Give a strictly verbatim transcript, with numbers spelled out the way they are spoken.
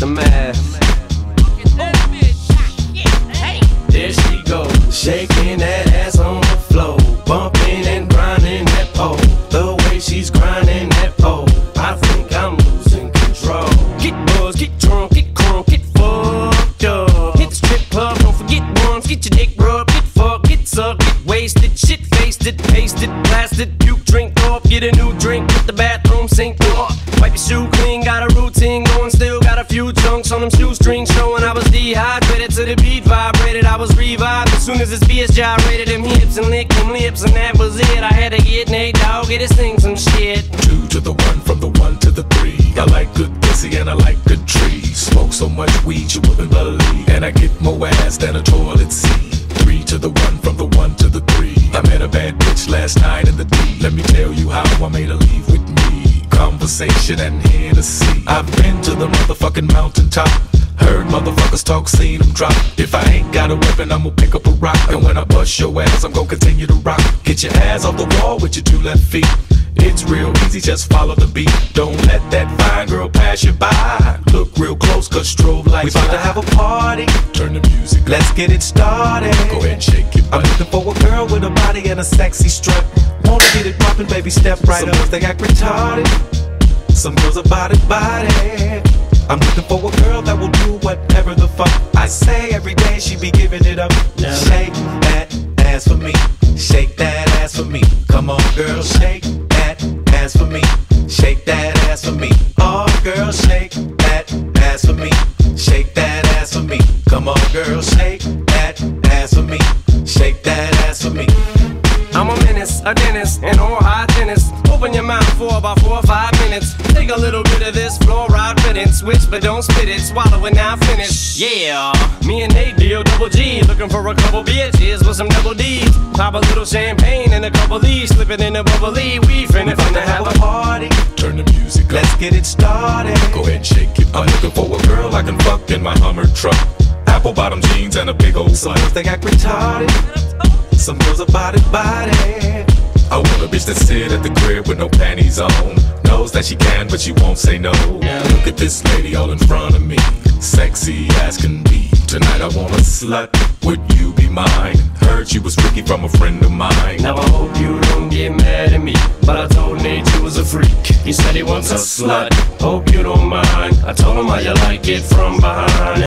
mad. There she goes, shaking that ass on the floor, bumping and grinding that pole. The way she's grinding that pole, I think I'm losing control. Get buzzed, get drunk, get crunk, get fucked up. Hit the strip club, don't forget once, get your dick rubbed, get fucked, get sucked, get wasted, shit faced it, pasted, blasted, puke, drink off, get a new drink, get the bathroom sink off. Wipe your shoe clean, got a routine going, still got a few chunks on them shoestrings showing I was dehydrated to the beat vibrated. I was revived as soon as this B S gyrated them hips and licked them lips, and that was it. I had to get Nate Dogg, get his thing some shit. Two to the one, from the one to the three. I like good pussy and I like good trees. Smoke so much weed you wouldn't believe, and I get more ass than a toilet seat. Three to the one, from the one to the three. I met a bad bitch last night in the D. Let me tell you how I made her leave with me. Conversation and Hennessy. I've been to the motherfucking mountaintop, heard motherfuckers talk, seen them drop. If I ain't got a weapon, I'm gonna pick up a rock, and when I bust your ass, I'm gonna continue to rock. Get your ass off the wall with your two left feet. It's real easy, just follow the beat. Don't let that fine girl pass you by. Look real close, cause strobe lights. We about to have a party, turn the music up. Let's get it started. Go ahead and shake it. I'm looking for a girl with a body and a sexy strut. Wanna get it poppin', baby, step right up. Some girls, they act retarded. Some girls are body, body. I'm looking for a girl that will do whatever the fuck I say. Every day she be giving it up. No. Shake that ass for me. Shake that ass for me. Come on, girl, shake that ass for me. Shake that ass for me. Oh, girl, shake that ass for me. Shake that ass for me. Come on, girl, shake that ass for me. Shake that ass for me. I'm a menace, a dentist, and all high tennis. Open your mouth for about four or five minutes. Take a little bit of this fluoride riddance. Switch, but don't spit it. Swallow it, now finish. Yeah, me and Nate deal double G. Looking for a couple bitches with some double D's. Pop a little champagne and a couple D's. Slip it in a bubbly. We finna, finna have a party. Turn the music up. Let's get it started. Go ahead and shake it. I'm looking for a girl I can fuck in my Hummer truck. Apple bottom jeans and a big old Some girls, they act retarded. Some girls are body, body. I want a bitch that sit at the crib with no panties on. Knows that she can, but she won't say no. Look at this lady all in front of me, sexy as can be. Tonight I want a slut, would you be mine? Heard you was freaky from a friend of mine. Now I hope you don't get mad at me, but I told Nate you was a freak. He said he wants a slut, hope you don't mind. I told him how you like it from behind.